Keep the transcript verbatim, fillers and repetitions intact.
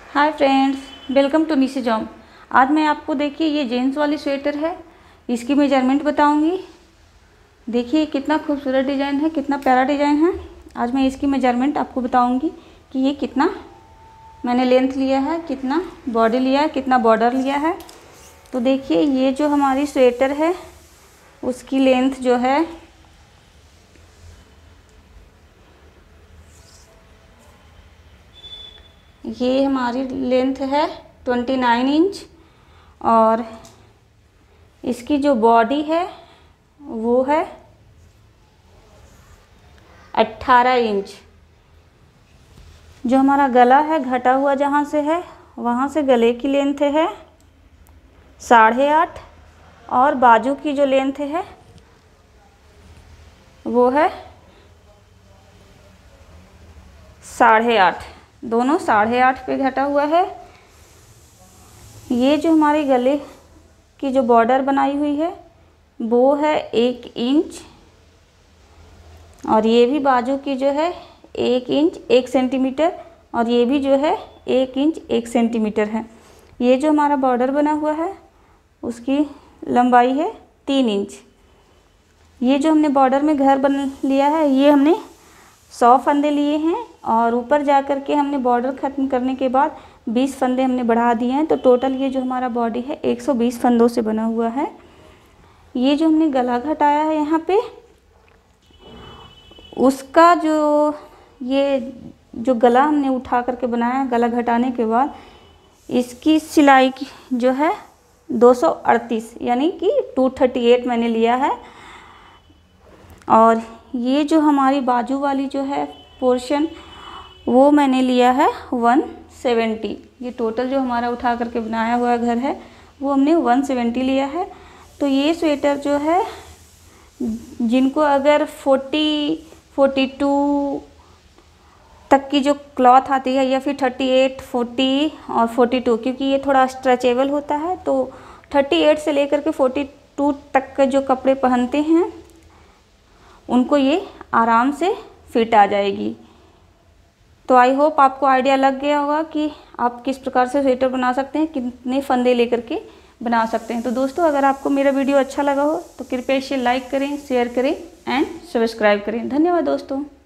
Hi friends, welcome to Nishi job. आज मैं आपको देखिए ये जेंट्स वाली स्वेटर है, इसकी मेजरमेंट बताऊंगी। देखिए कितना खूबसूरत डिज़ाइन है, कितना प्यारा डिज़ाइन है। आज मैं इसकी मेजरमेंट आपको बताऊंगी कि ये कितना मैंने लेंथ लिया है, कितना बॉडी लिया है, कितना बॉर्डर लिया है। तो देखिए ये जो हमारी स्वेटर है उसकी लेंथ जो है ये हमारी लेंथ है उनतीस इंच और इसकी जो बॉडी है वो है अट्ठारह इंच। जो हमारा गला है घटा हुआ जहाँ से है वहाँ से गले की लेंथ है साढ़े आठ और बाजू की जो लेंथ है वो है साढ़े आठ। दोनों साढ़े आठ पे घटा हुआ है। ये जो हमारे गले की जो बॉर्डर बनाई हुई है वो है एक इंच और ये भी बाजू की जो है एक इंच एक सेंटीमीटर और ये भी जो है एक इंच एक सेंटीमीटर है। ये जो हमारा बॉर्डर बना हुआ है उसकी लंबाई है तीन इंच। ये जो हमने बॉर्डर में घर बन लिया है ये हमने सौ फंदे लिए हैं और ऊपर जा कर के हमने बॉर्डर ख़त्म करने के बाद बीस फंदे हमने बढ़ा दिए हैं। तो टोटल ये जो हमारा बॉडी है एक सौ बीस फंदों से बना हुआ है। ये जो हमने गला घटाया है यहाँ पे उसका जो ये जो गला हमने उठा करके बनाया, गला घटाने के बाद इसकी सिलाई की जो है दो सौ अड़तीस यानी कि दो सौ अड़तीस मैंने लिया है। और ये जो हमारी बाजू वाली जो है पोर्शन वो मैंने लिया है एक सौ सत्तर। ये टोटल जो हमारा उठा करके बनाया हुआ घर है वो हमने एक सौ सत्तर लिया है। तो ये स्वेटर जो है जिनको अगर चालीस, बयालीस तक की जो क्लॉथ आती है या फिर अड़तीस, चालीस और बयालीस, क्योंकि ये थोड़ा स्ट्रेचेबल होता है तो अड़तीस से लेकर के बयालीस तक के जो कपड़े पहनते हैं उनको ये आराम से फिट आ जाएगी। तो आई होप आपको आइडिया लग गया होगा कि आप किस प्रकार से स्वेटर बना सकते हैं, कितने फंदे लेकर के बना सकते हैं। तो दोस्तों अगर आपको मेरा वीडियो अच्छा लगा हो तो कृपया इसे लाइक करें, शेयर करें एंड सब्सक्राइब करें। धन्यवाद दोस्तों।